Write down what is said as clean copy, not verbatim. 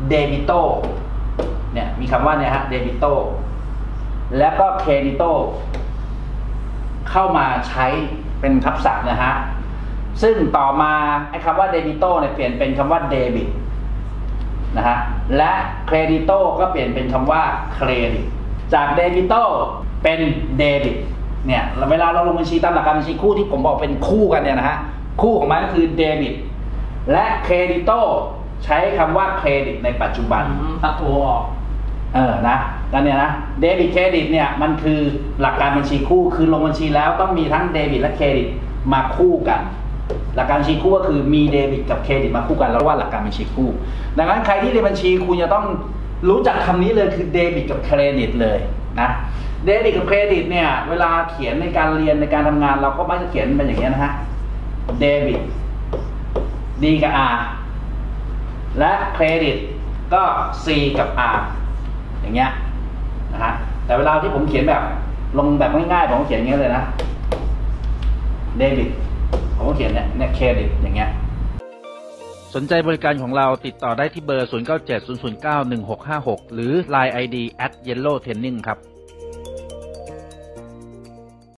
เดบิโตเนี่ยมีคำว่าเนี่ยฮะเดบิโตแล้วก็เครดิโตเข้ามาใช้เป็นทับศัพท์นะฮะซึ่งต่อมาไอ้คำว่าเดบิโตเนี่ยเปลี่ยนเป็นคำว่าเดบิตนะฮะและเครดิโตก็เปลี่ยนเป็นคำว่าเครดิตจากเดบิโตเป็นเดบิตเนี่ยเวลาเราลงบัญชีตามหลักการบัญชีคู่ที่ผมบอกเป็นคู่กันเนี่ยนะฮะคู่ของมันก็คือเดบิตและเครดิโตใช้คำว่าเครดิตในปัจจุบันตัดตัวออกนะแล้วเนี่ยนะเดบิตเครดิตเนี่ยมันคือหลักการบัญชีคู่คือลงบัญชีแล้วต้องมีทั้งเดบิตและเครดิตมาคู่กันหลักการบัญชีคู่ก็คือมีเดบิตกับเครดิตมาคู่กันเราเรียกว่าหลักการบัญชีคู่ดังนั้นใครที่เรียนบัญชีคุณจะต้องรู้จักคำนี้เลยคือเดบิตกับเครดิตเลยนะเดบิตกับเครดิตเนี่ยเวลาเขียนในการเรียนในการทำงานเราก็มักจะเขียนเป็นอย่างนี้นะฮะเดบิต D กับ R และเครดิตก็ C กับ R อย่างเงี้ยนะฮะแต่เวลาที่ผมเขียนแบบลงแบบง่ายๆผมก็เขียนอย่างเงี้ยเลยนะเดบิตผมก็เขียนเนี่ยเครดิตอย่างเงี้ยสนใจบริการของเราติดต่อได้ที่เบอร์ 0970091656 หรือ Line ID @yellowtraining ครับ